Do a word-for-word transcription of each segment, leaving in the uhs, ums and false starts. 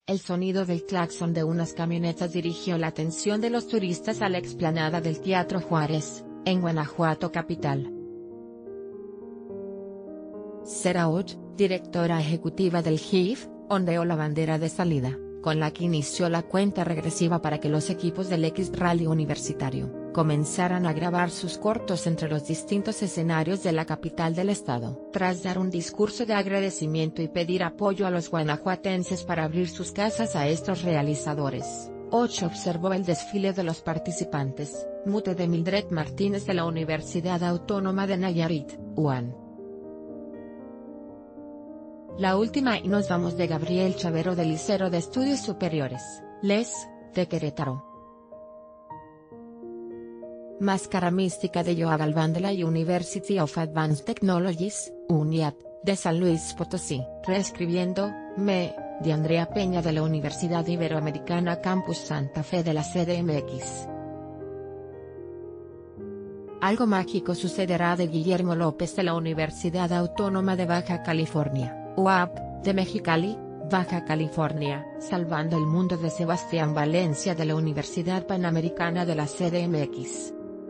El sonido del claxon de unas camionetas dirigió la atención de los turistas a la explanada del Teatro Juárez, en Guanajuato capital. Sera Ott, directora ejecutiva del G I F, ondeó la bandera de salida, con la que inició la cuenta regresiva para que los equipos del X-Rally universitario comenzaran a grabar sus cortos entre los distintos escenarios de la capital del estado. Tras dar un discurso de agradecimiento y pedir apoyo a los guanajuatenses para abrir sus casas a estos realizadores, Ott observó el desfile de los participantes, mute de Mildred Martínez de la Universidad Autónoma de Nayarit, U A N. La última y nos vamos de Gabriel Chavero del Liceo de Estudios Superiores, L E S, de Querétaro. Máscara mística de Joa Galván de la University of Advanced Technologies, UNIAD, de San Luis Potosí. Reescribiendo, Me, de Andrea Peña de la Universidad Iberoamericana Campus Santa Fe de la C D M X. Algo mágico sucederá de Guillermo López de la Universidad Autónoma de Baja California, U A P, de Mexicali, Baja California. Salvando el mundo de Sebastián Valencia de la Universidad Panamericana de la C D M X.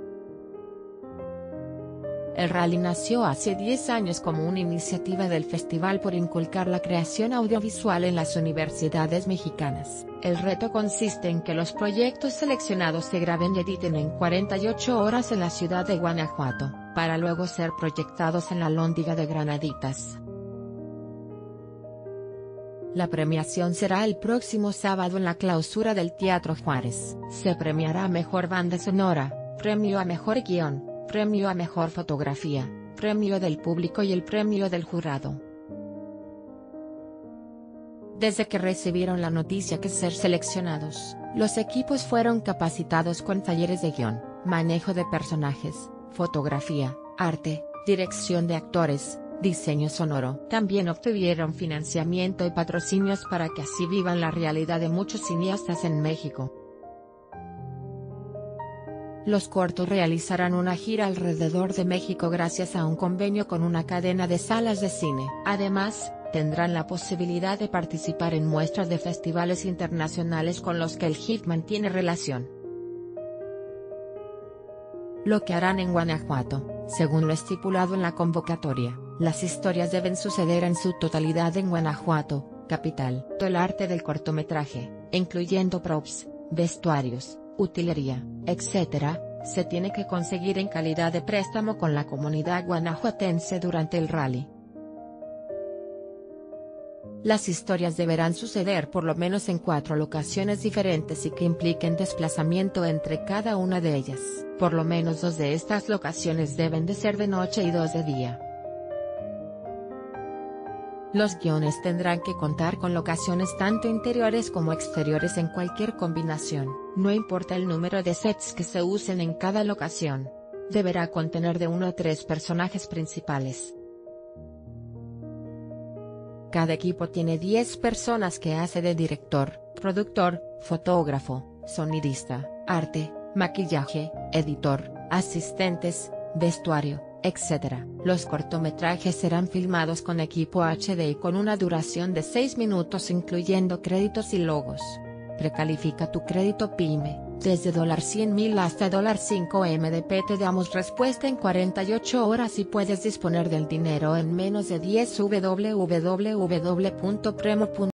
El rally nació hace diez años como una iniciativa del festival por inculcar la creación audiovisual en las universidades mexicanas. El reto consiste en que los proyectos seleccionados se graben y editen en cuarenta y ocho horas en la ciudad de Guanajuato, para luego ser proyectados en la Lóndiga de Granaditas. La premiación será el próximo sábado en la clausura del Teatro Juárez. Se premiará a Mejor Banda Sonora, Premio a Mejor Guión, Premio a Mejor Fotografía, Premio del Público y el Premio del Jurado. Desde que recibieron la noticia que ser seleccionados, los equipos fueron capacitados con talleres de guión, manejo de personajes, fotografía, arte, dirección de actores, diseño sonoro. También obtuvieron financiamiento y patrocinios para que así vivan la realidad de muchos cineastas en México. Los cortos realizarán una gira alrededor de México gracias a un convenio con una cadena de salas de cine. Además, tendrán la posibilidad de participar en muestras de festivales internacionales con los que el G I F mantiene relación. Lo que harán en Guanajuato, según lo estipulado en la convocatoria, las historias deben suceder en su totalidad en Guanajuato, capital. El arte del cortometraje, incluyendo props, vestuarios, utilería, etcétera, se tiene que conseguir en calidad de préstamo con la comunidad guanajuatense durante el rally. Las historias deberán suceder por lo menos en cuatro locaciones diferentes y que impliquen desplazamiento entre cada una de ellas. Por lo menos dos de estas locaciones deben de ser de noche y dos de día. Los guiones tendrán que contar con locaciones tanto interiores como exteriores en cualquier combinación. No importa el número de sets que se usen en cada locación. Deberá contener de uno a tres personajes principales. Cada equipo tiene diez personas que hace de director, productor, fotógrafo, sonidista, arte, maquillaje, editor, asistentes, vestuario, etcétera. Los cortometrajes serán filmados con equipo H D y con una duración de seis minutos incluyendo créditos y logos. Precalifica tu crédito PYME, desde cien mil hasta cinco M D P. Te damos respuesta en cuarenta y ocho horas y puedes disponer del dinero en menos de diez. w w w punto premo punto